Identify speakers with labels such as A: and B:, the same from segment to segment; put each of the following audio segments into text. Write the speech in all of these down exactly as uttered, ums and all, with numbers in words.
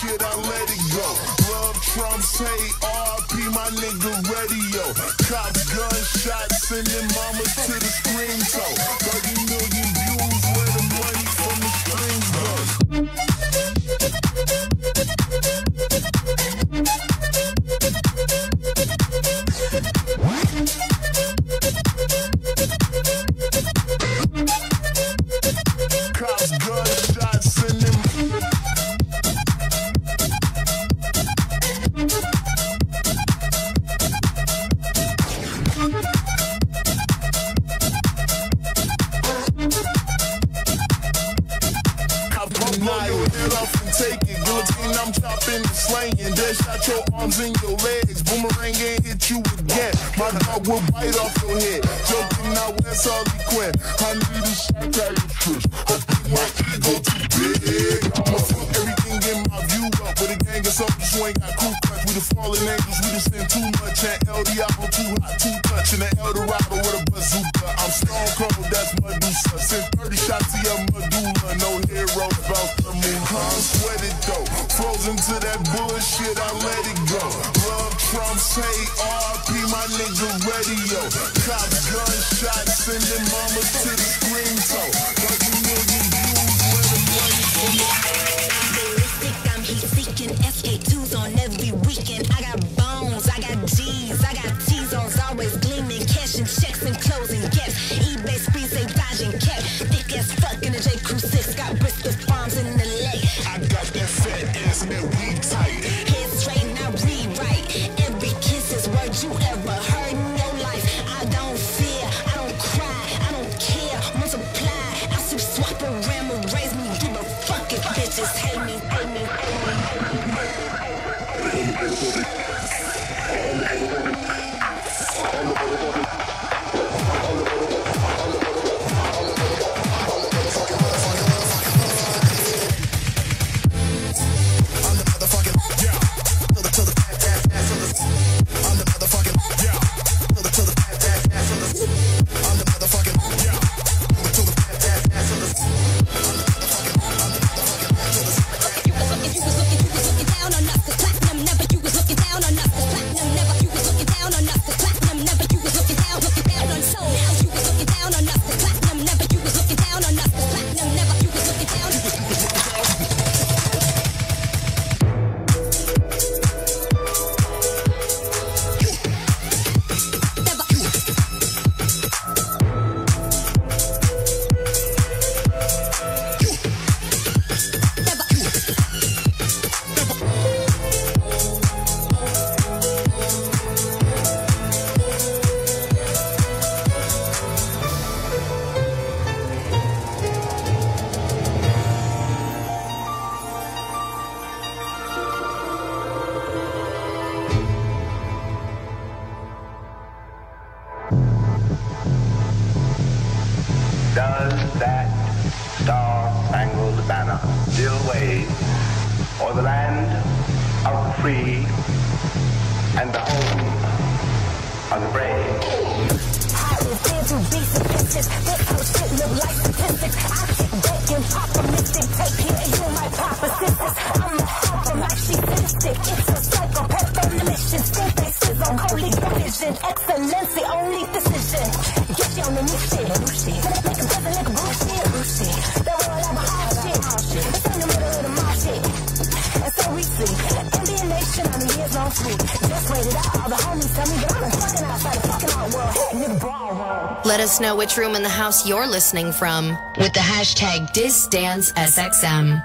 A: bullshit, I let it go. Love trumps hate, R I P my nigga radio. Cops, gunshots, sending mamas to the screen toe. thirty million views, where the money from the streams goes. Cops, gunshots, sending I'm chopping and slaying. Then shot your arms and your legs. Boomerang ain't hit you again. My dog will bite off your head. Joking now, where's Harley Quinn? I need a shot at your trish. My ego too big. I'ma fuck everything in my view up. With a gang of soldiers who ain't got crew clutch. We the fallen angels, we just spend too much. And El Diablo too hot, too touch. And the El Dorado with a bazooka. I'm Stone Cold, that's Medusa. Send thirty shots to your medulla. No heroes about the moon. I'm sweated though. Frozen to that bullshit, I let it go. Love trumps hate, R I P my nigga radio. Cops, gunshots, sending mamas to the screen toe. thirty million views, where the money from the
B: ballistic, I'm heat seeking. S K twos on every weekend. I got bones, I got G's, I got T-zones always gleaming. Cashing checks and closing gaps. eBay sprees, they dodging cap. Thick as fuck in the J. Crew six. Got Bristol farms in the leg.
A: I got that fat ass and that weed tight.
B: Head straight, now rewrite. Every kiss is word you ever heard in your life. I don't fear, I don't cry, I don't care. Multiply, I sweep, swap around, will raise me. Give a fuck if bitches hate me, hate me, hate me.
C: Does that star-spangled banner still wave o'er the land of the free and the home of the brave?
B: How it feels to be sophisticated. This whole shit look like statistics. I kick back and optimistic. Take care of you, my papa sisters. I'm a helper like she's sadistic. It's a psychopath on the mission. Still faces on holy division. Excellence, the only decision. Get you on the new shit. Make a brother like a bullshit. That world have a hard shit. It's in the middle of the mall shit. And so we see. Indian nation on the years long sweep. Just wait it out. All the homies tell me that I'm fucking outside the fucking art world. Hitting the ballroom.
D: Let us know which room in the house you're listening from with the hashtag DizDanceSXM.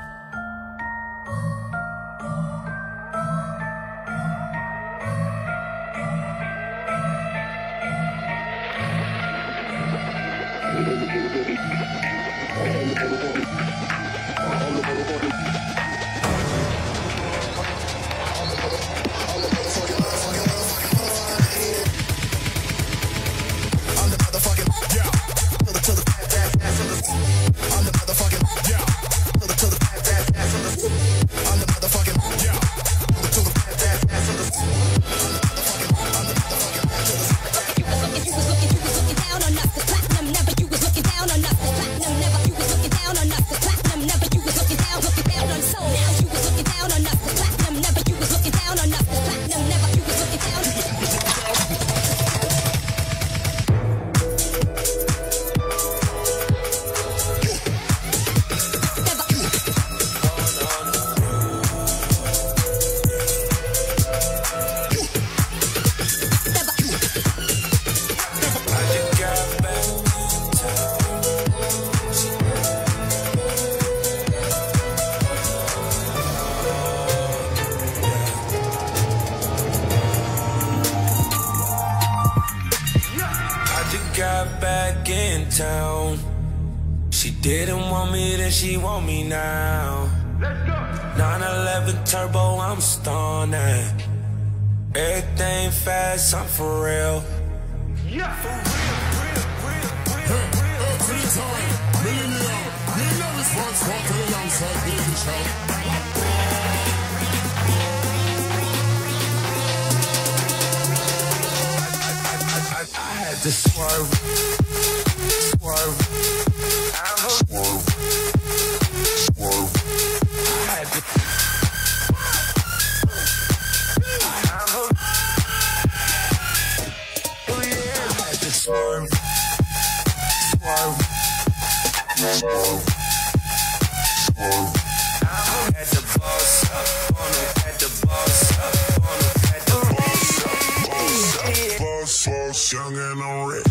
A: I'm the motherfucking, yeah. To the, to the,
E: town. She didn't want me, then she want me now. nine eleven turbo, I'm stunning. Everything fast, I'm for real.
A: Yeah, for real, real, real, real, real. Every time, millionaire, millionaire response, walking alongside Baby Shout.
E: I had to swerve, swerve, swerve, swerve. I had to. Oh yeah, I had to swerve, swerve, swerve, swerve. I had to boss up on it, had to boss up on it, had to boss up, boss up, boss up. Young and on red.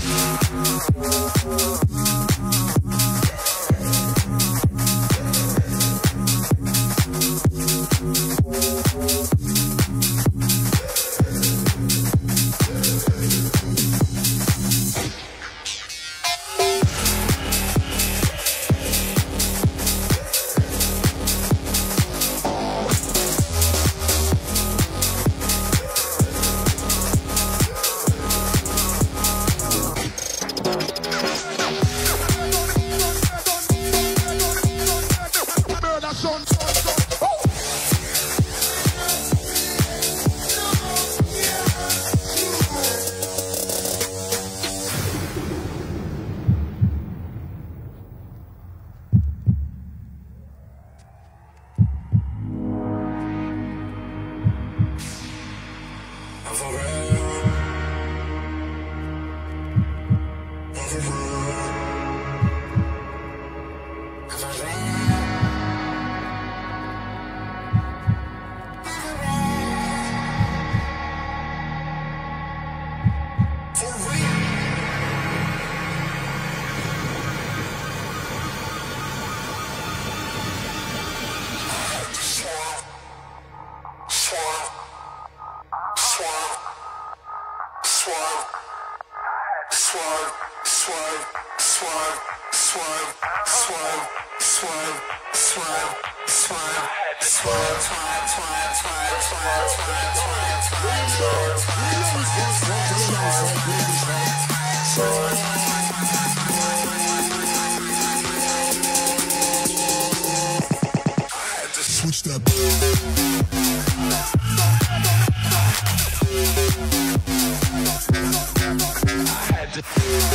A: Switch that.
E: I had to.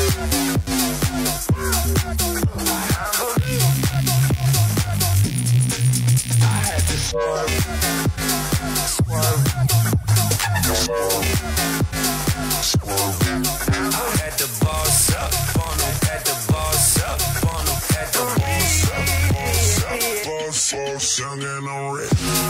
E: I had to swerve, swerve, swerve, swerve. I had to boss up on them, had to boss up on them, had to boss up, boss up, boss up, young and on red.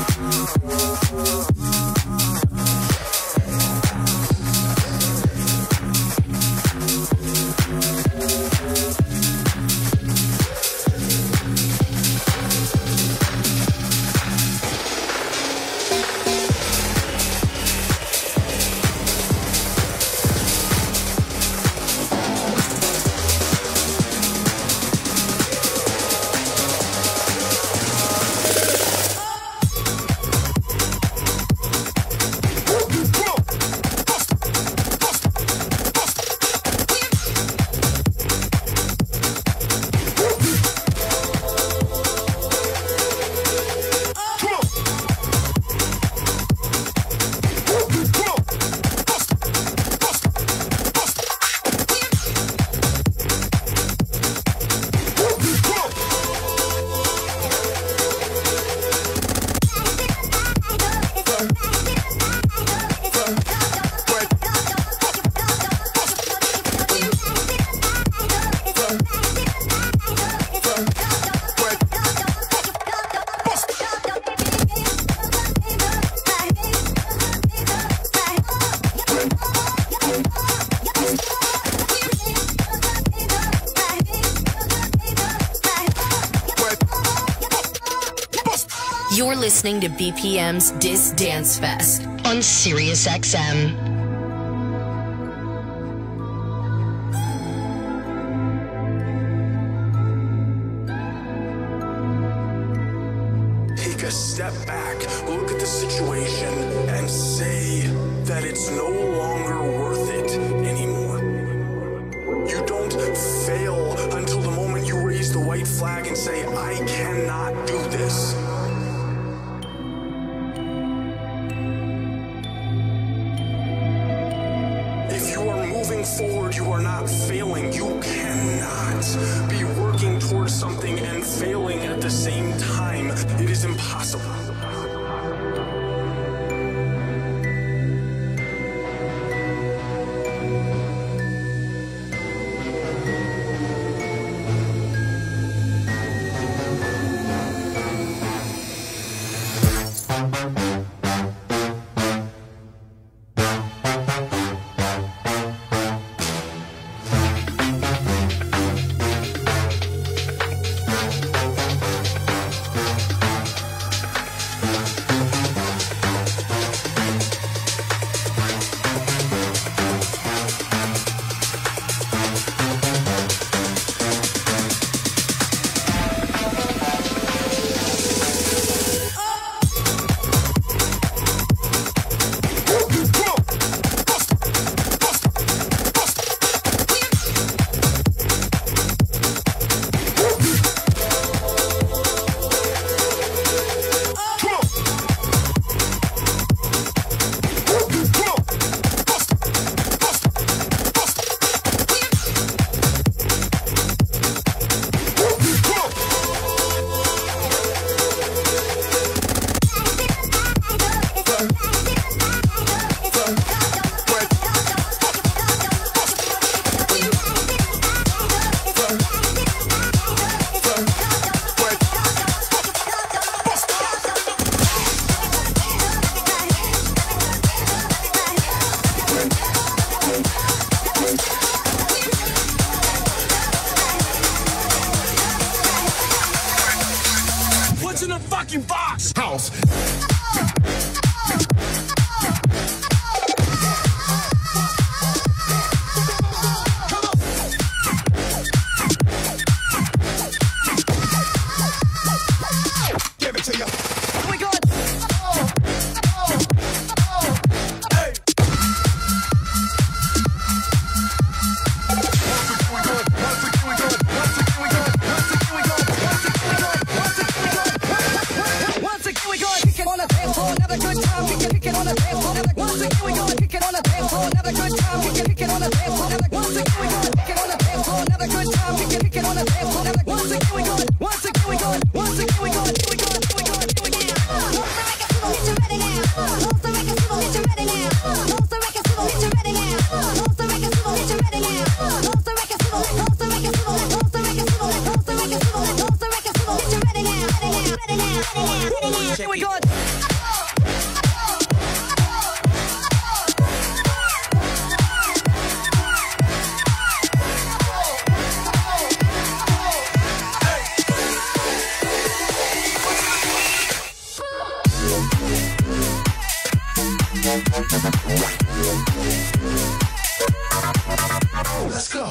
D: You're listening to B P M's Dis Dance Fest on Sirius X M.
E: take a step back, look at the situation, and say that it's no longer worth it anymore. You don't fail until the moment you raise the white flag and say, I cannot do this. If you are moving forward, you are not failing. You cannot be working towards something and failing at the same time. It is impossible.
A: Let's go.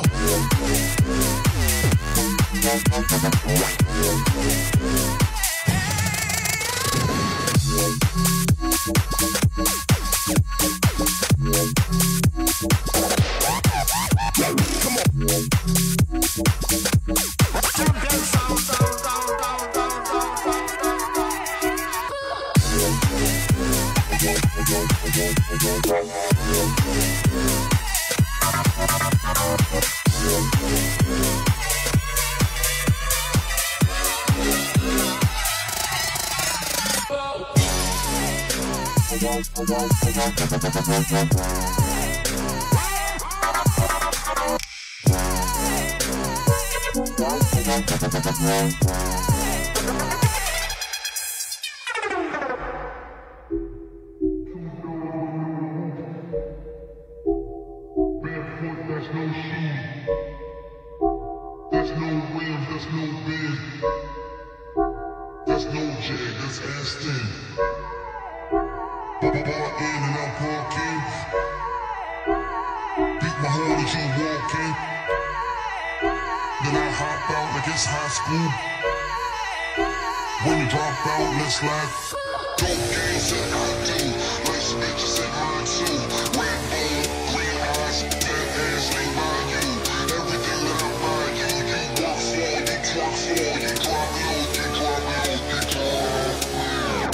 A: When you drop out, let's like dope games that I do. Let's bitches at mine too. Red bone, green eyes, dead ass ain't by you. Everything that I buy you, you work for, you twerk for, you drop low, you drop low, you drop low.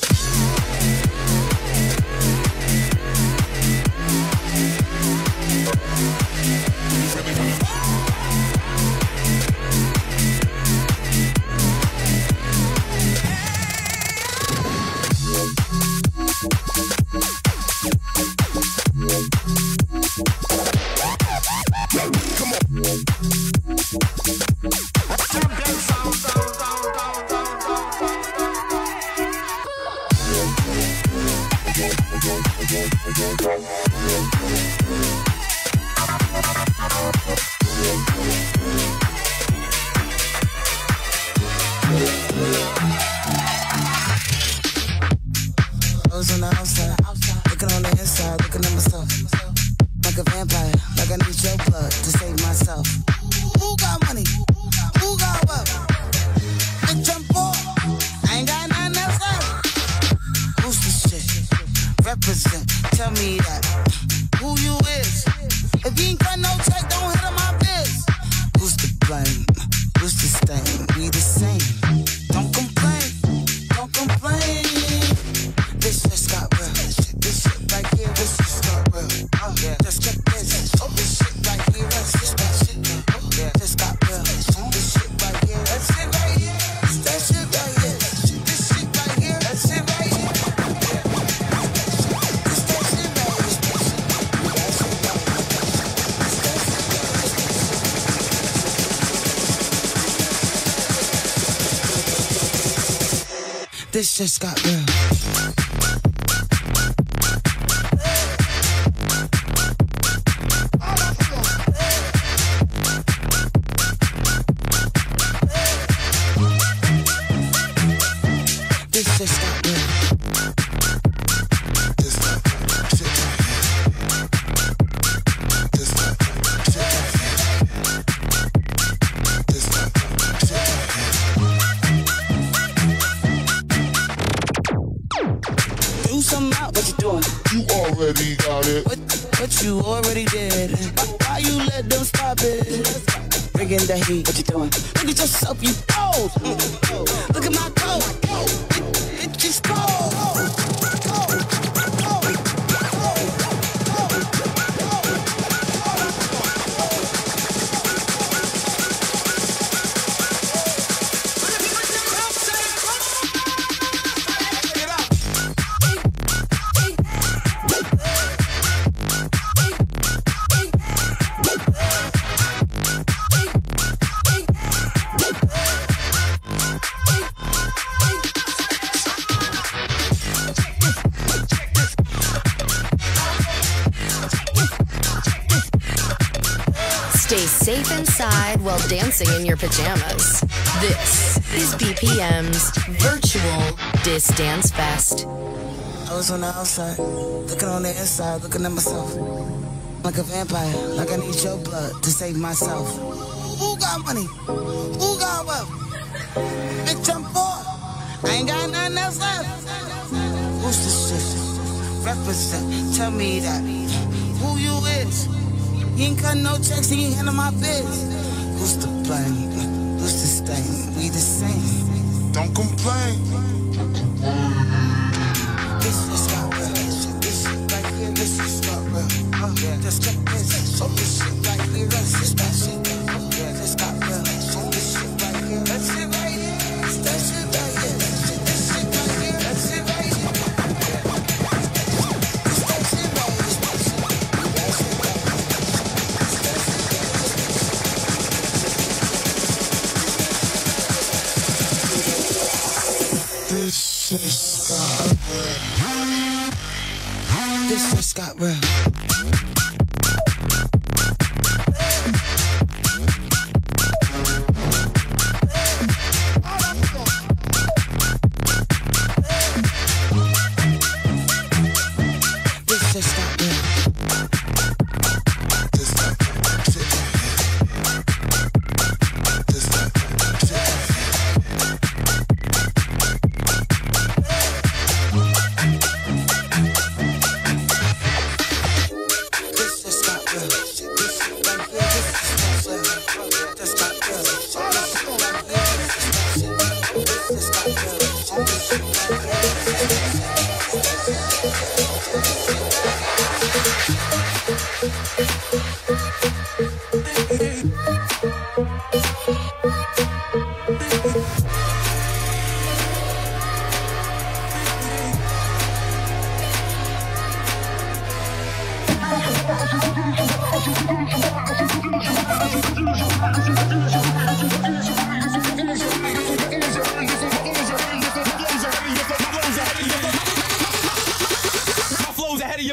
F: I was on the outside, looking on the inside, looking at myself like a vampire, like I need your blood to save myself. Who got money? Who got what? Bitch, I'm poor. I ain't got nothing else left. Who's the shit? Represent. Tell me that. Who you is? If you ain't got no check, don't hit on my biz. Who's to blame? Who's to stain? We the same. Don't complain. Don't complain. This just got real. This shit right here, this just got real. Oh yeah, just check this. Oh, this shit right here, that's just that shit. Oh yeah, just got real. This shit right here, that's it right here. That shit right here. This shit right here, that's it right here. This that shit right here. That's it right here. This just got real.
A: Already got it.
F: What, what you already did. Why you let them stop it? Bringing the heat. What you doing? Look at yourself, you old. Look at my coat. It, it just cold.
D: Stay safe inside while dancing in your pajamas. This is B P M's Virtual Dis Dance Fest.
F: I was on the outside, looking on the inside, looking at myself like a vampire, like I need your blood to save myself. Who got money? Who got wealth? Bitch, I'm poor. I ain't got nothing else left. Who's the shit? Represent. Tell me that. Who you is? You ain't cut no checks, you ain't handle my biz. Who's to blame? Who's to stain? We the same.
A: Don't complain.
F: This just got real. This shit right here, this just got real. Oh yeah, just check this. Oh, this shit right here, that's just that shit. Oh yeah, this got real. Oh, this shit right here, that's it right here. That shit right here. This shit right here, that's it right here. This that shit right here. That shit right here. This just got real. This just got real.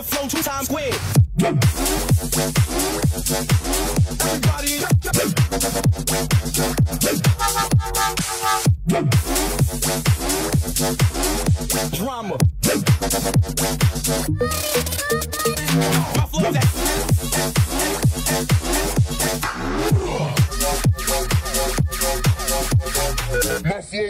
G: your flow two times squared. Everybody drama. My flow that
A: My flow.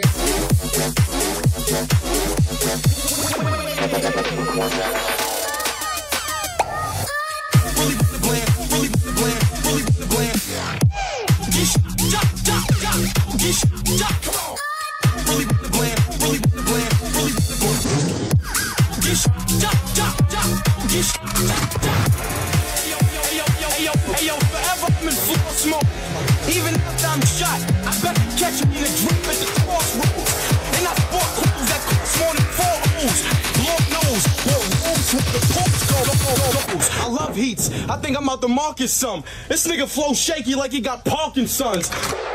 G: Even after I'm shot, I better catch you in a drip at the crossroads. And I sport clothes that cost more than four O's. Lord knows where wolves with the pulse goes. I love heats. I think I'm out to market some. This nigga flow shaky like he got Parkinson's.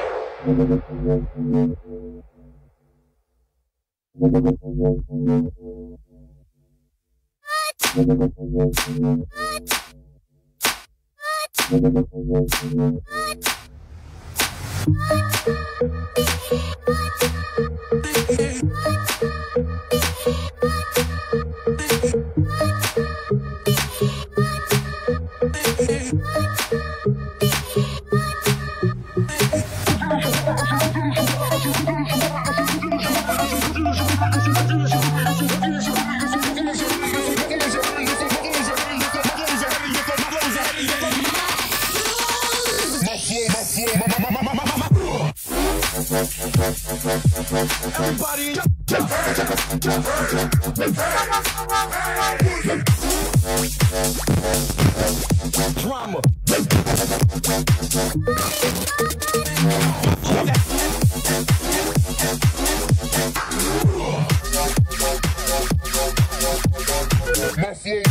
G: Everybody drama.
A: My flow.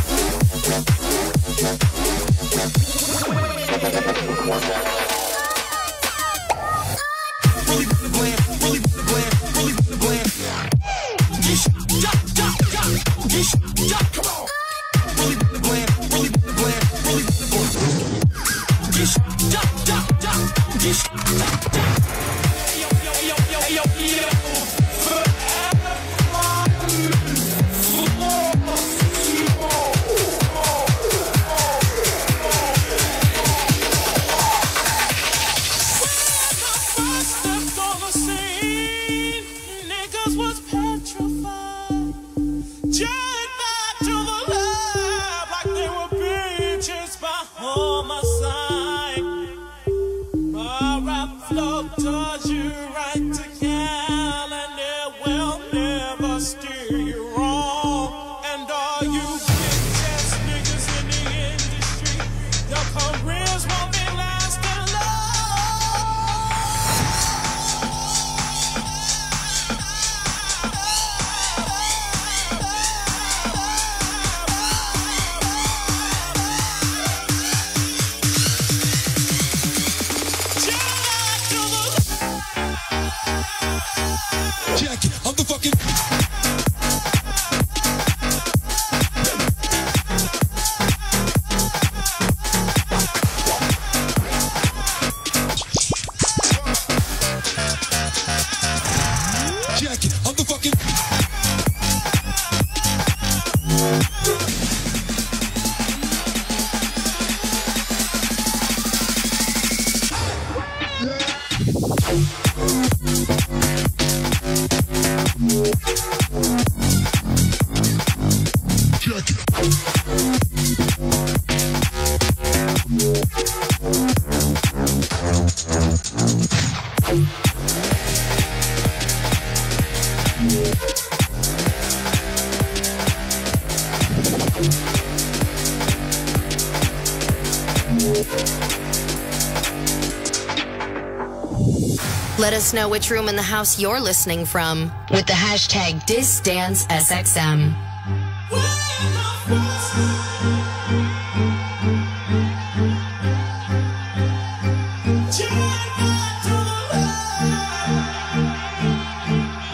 D: Let us know which room in the house you're listening from with the hashtag DisDanceSXM.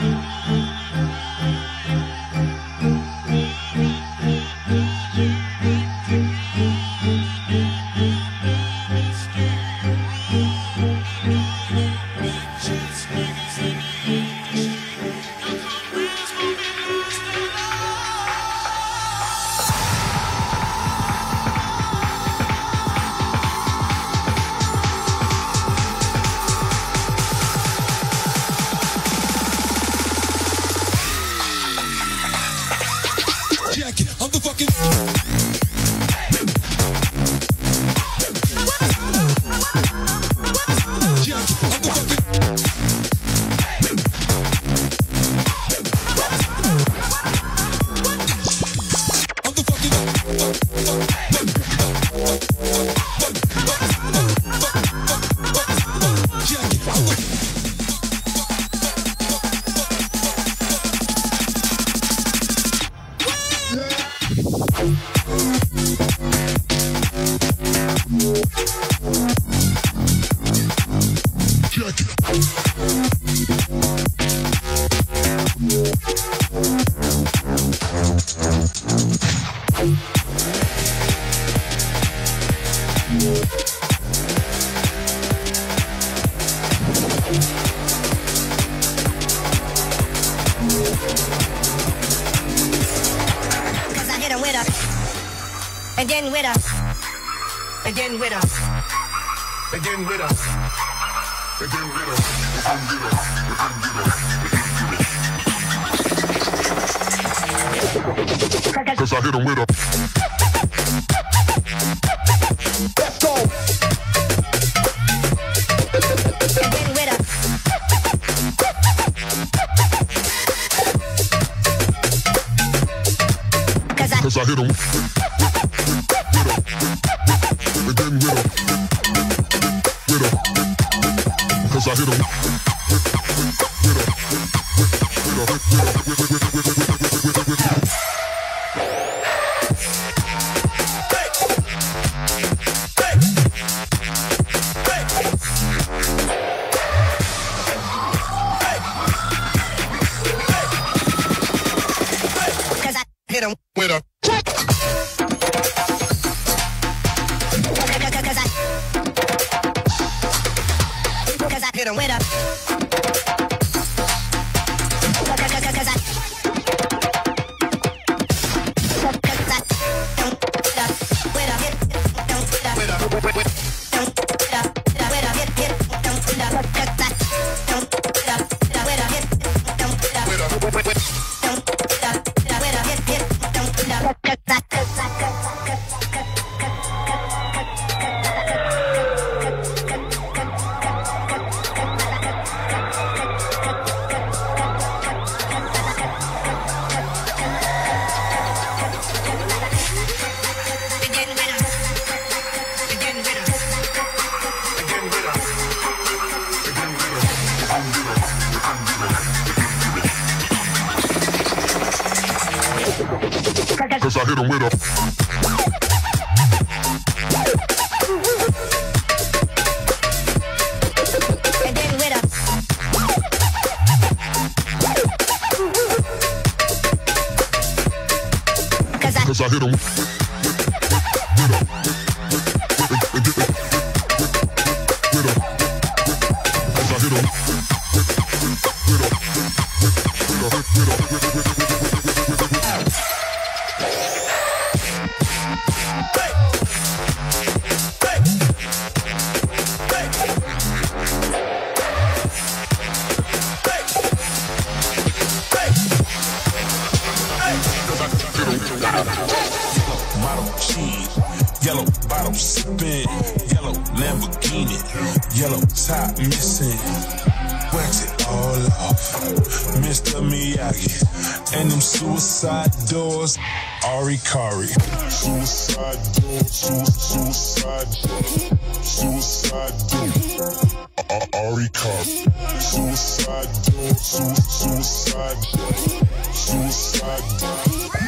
E: Yeah.
B: Again with us. Again with us.
A: Again with us. Again with us. Cause I hit him with a. Let's go.
B: Again with us. Cause I,
A: Cause I hit him. Again with him. With him. Cause I hit him. With him.
B: cause I hit him
A: With him.
B: hit him with a
A: Cause I hit him with a.
B: and then with a cause I
A: Cause I hit him.
G: Model cheese, yellow bottle sipping, yellow Lamborghini, yellow top missing. Wax it all off, Mister Miyagi, and them suicide doors, Ari Kari.
A: Suicide door, su- suicide door, suicide door. Ari Kari. Suicide door, su- suicide door, suicide door.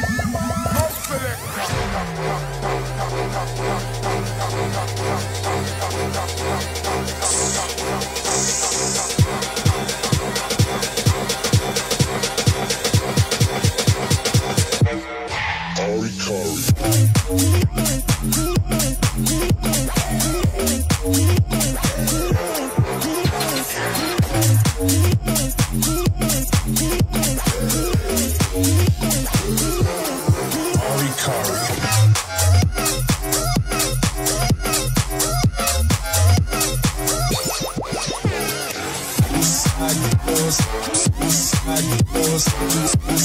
A: Ari Kari. Ari Kari.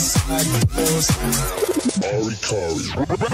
A: Ari Kari.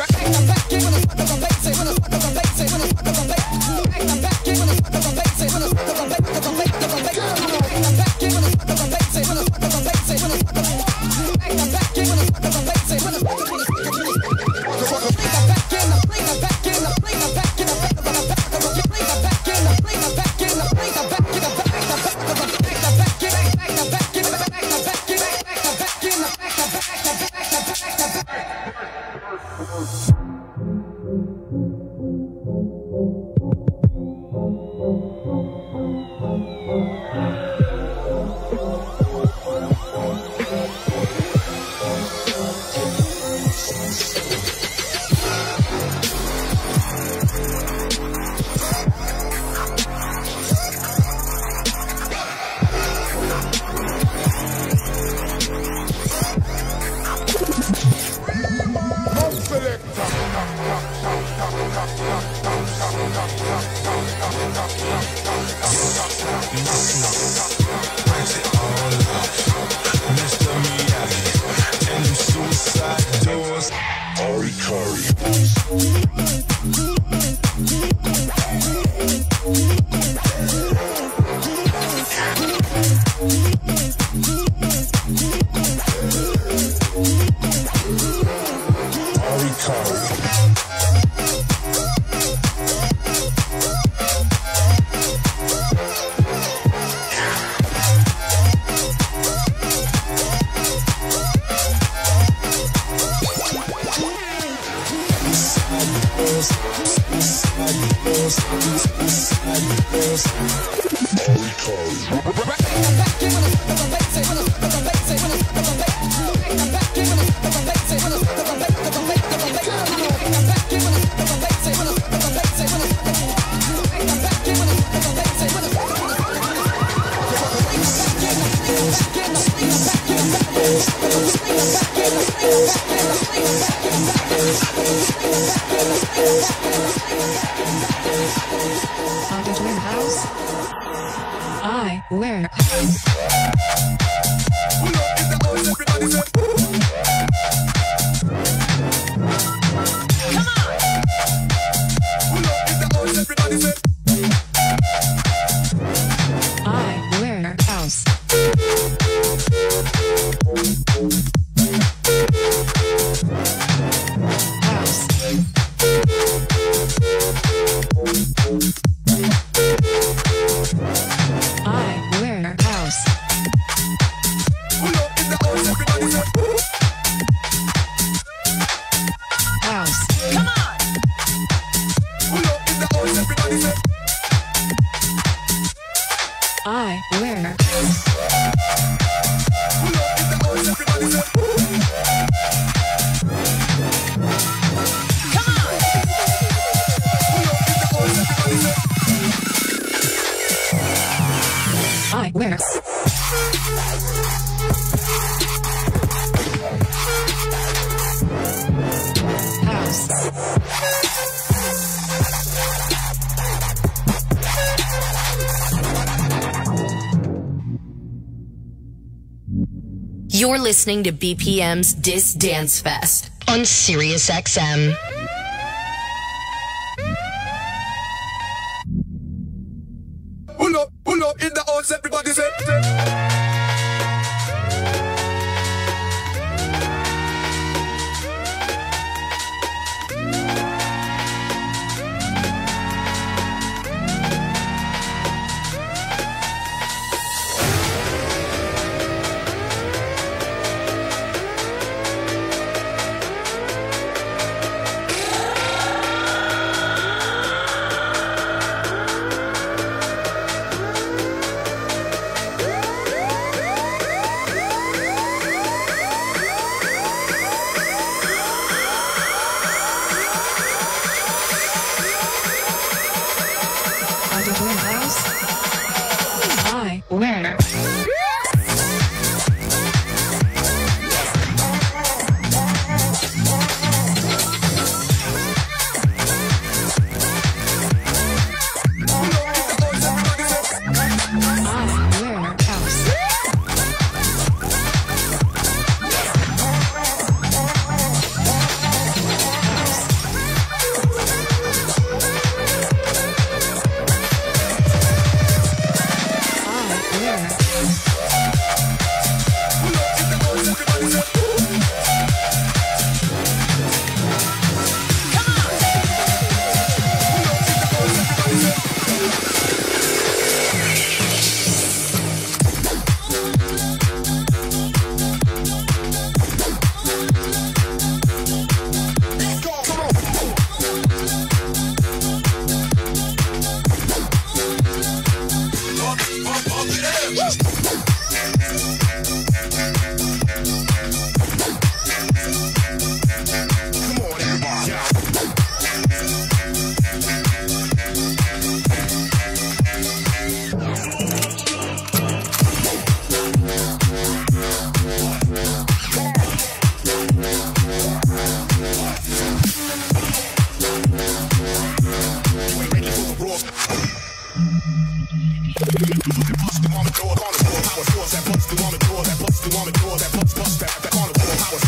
A: Ari Kari. Ari Kari.
H: August Warehouse. I wear house. I wear house. I wear house. House. Come on. I wear house. I wear house.
D: You're listening to B P M's Dis Dance Fest on Sirius X M.
G: Pull up, pull up in the house, everybody say.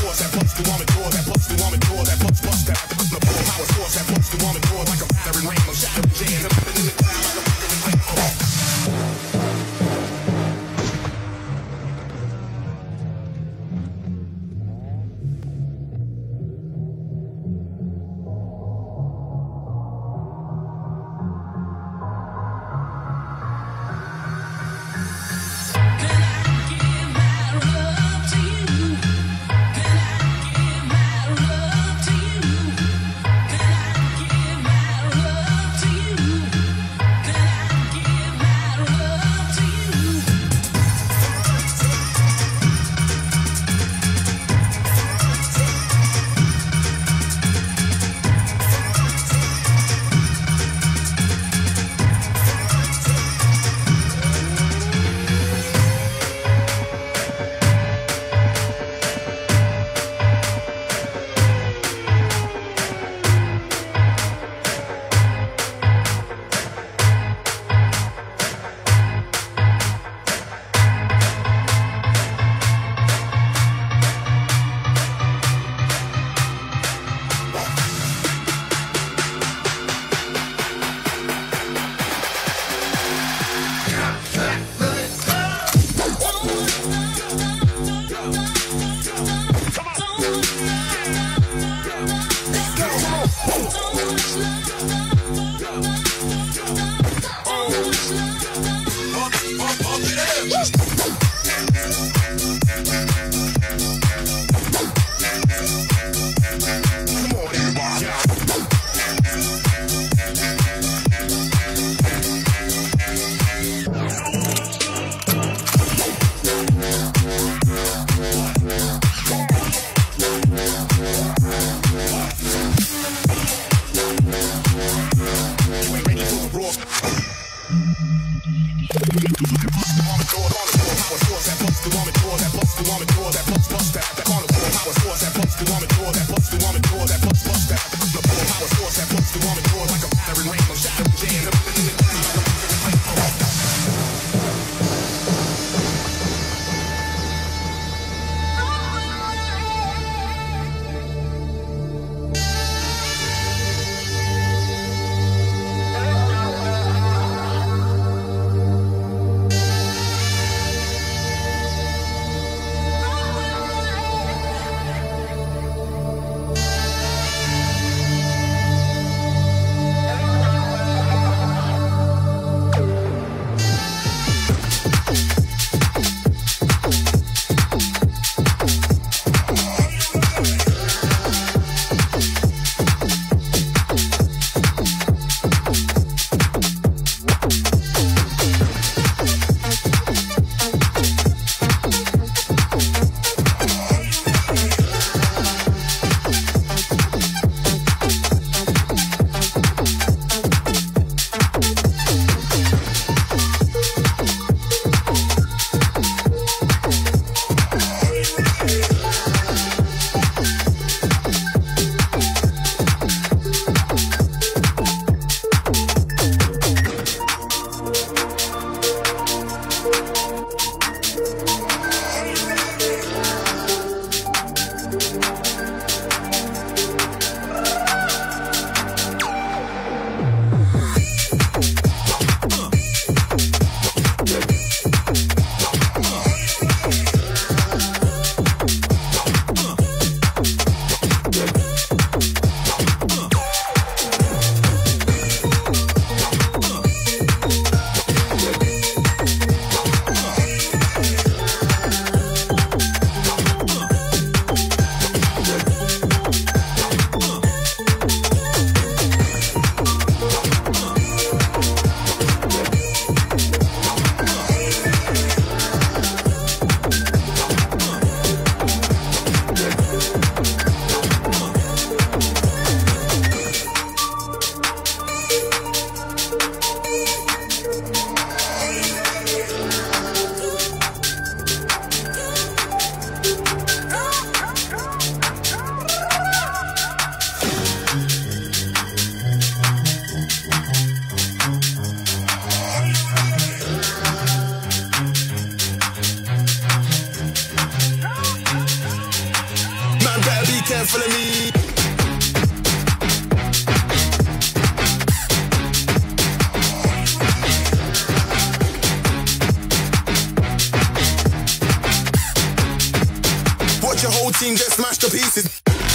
G: force, that punch the woman door, that punch the woman door, that punch bust that the power power force, that punch the woman door like a battering ram, I'm shattering jam, I'm in the crowd like a fucking rainbow.
A: Yeah. can't follow me. Watch your whole team get smashed to pieces.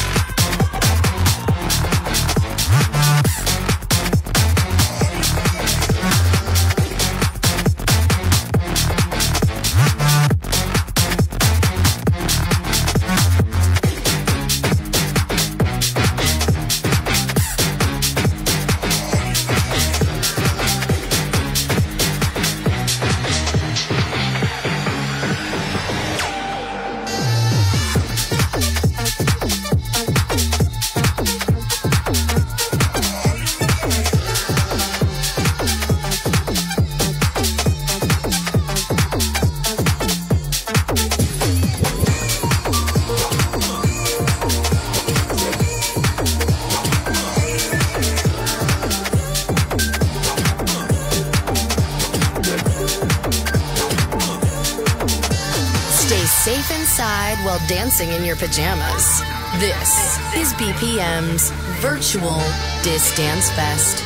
D: Safe inside while dancing in your pajamas. This is B P M's Virtual Dis Dance Fest.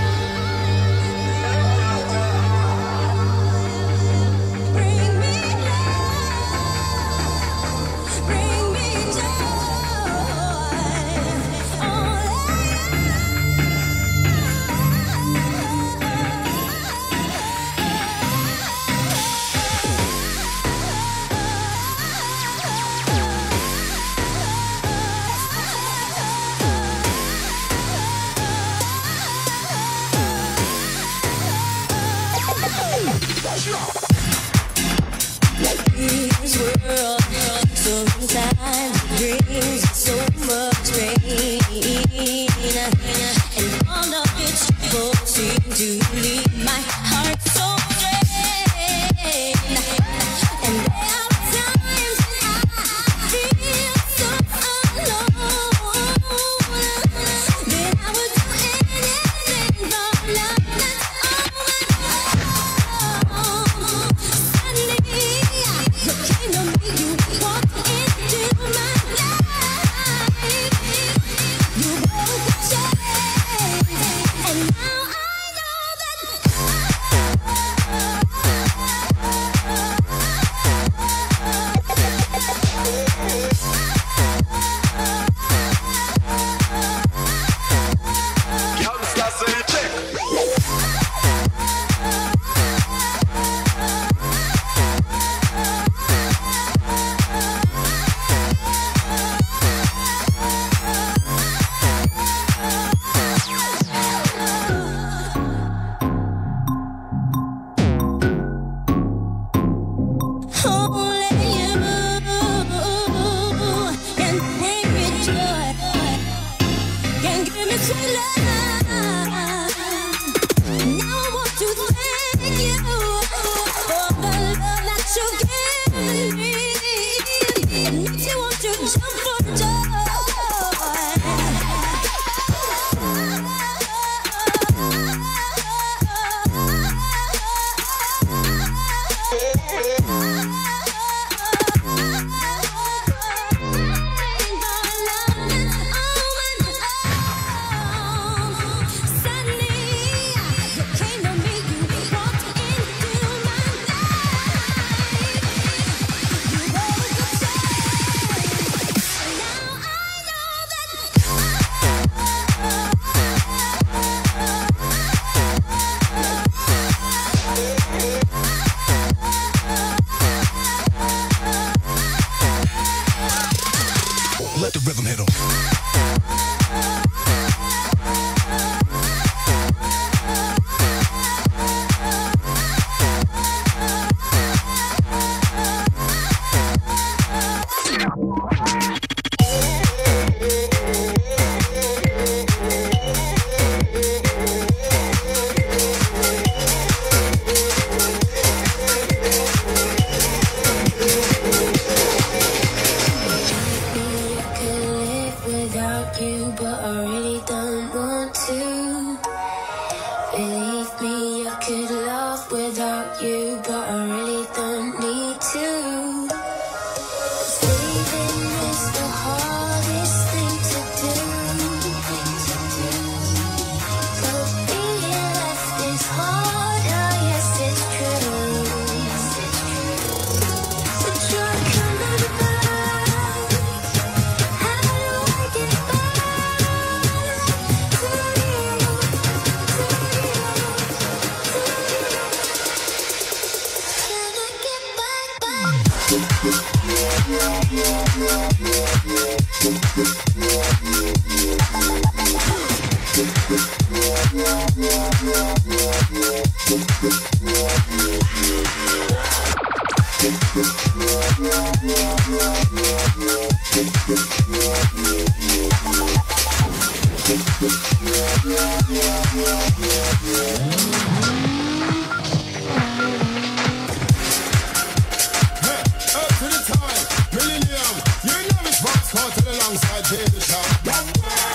B: This world sometimes brings so much pain, and all of its troubles seem to leave my heart so drained. And there are times I feel so alone, that I would do anything for love that's all. Suddenly you came to me, you walked into my life. You broke the chains, and now I know that only you can bring me joy, can give me sweet love. Now I want to thank you for the love that you give me. It makes you want to jump for joy.
A: Let the rhythm hit 'em.
B: You, but I really don't want to. Believe me, I could love without you, but I really don't need to. Saving is the hardest
A: alongside David Shaw.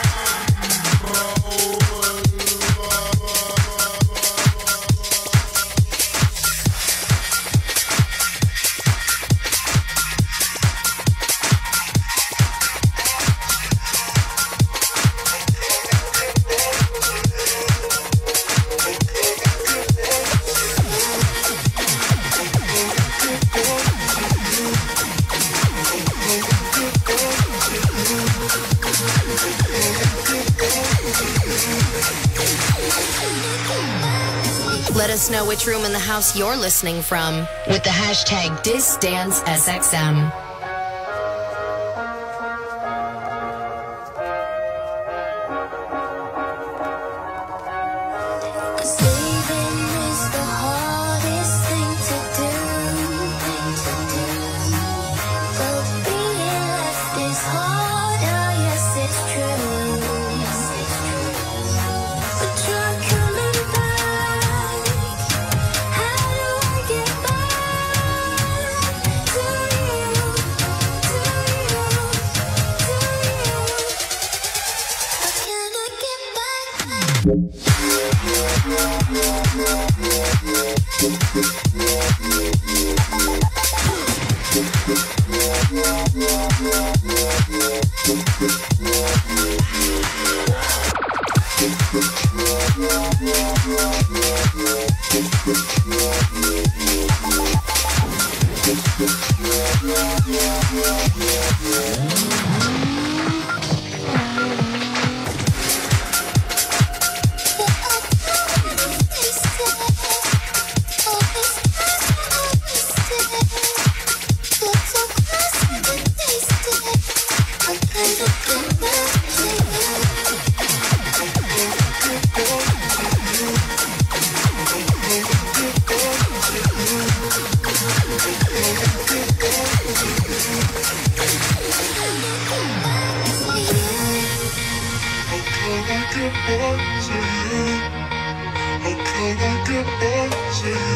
D: Let us know which room in the house you're listening from with the hashtag DisDanceSXM.
A: How can I get back to you?